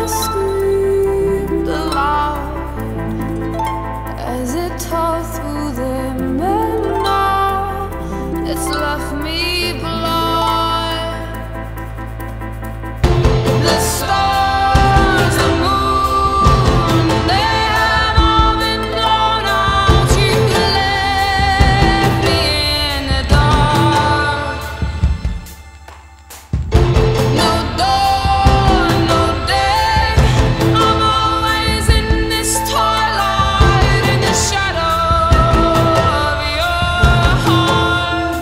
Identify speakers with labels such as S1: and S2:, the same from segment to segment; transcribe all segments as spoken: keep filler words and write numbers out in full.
S1: screamed aloud as it tore through them, and now it's left me blind. The stars, the moon, they have all been blown out. You left me in the dark. No dawn, no day, I'm always in this twilight, in the shadow of your heart.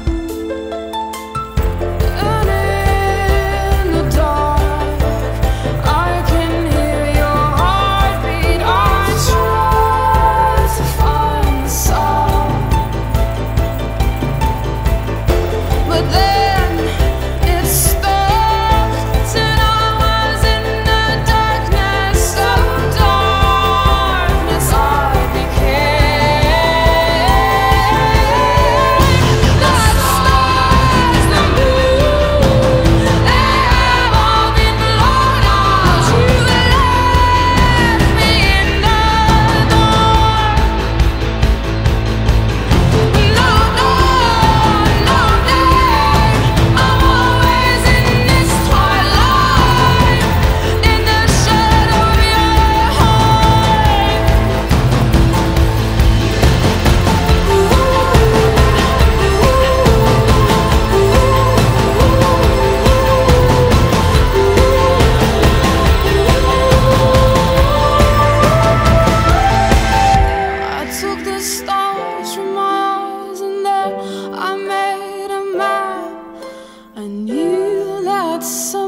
S1: And in the dark, I can hear your heartbeat. I try to find the sound, but then it stopped, and I was in the darkness. So darkness I became. The stars, the moon, they have all been blown out. You left me in the dark. No dawn, no day, I'm always in this twilight, in the shadow of your heart. I took the stars from my eyes, and then I made a map. I knew that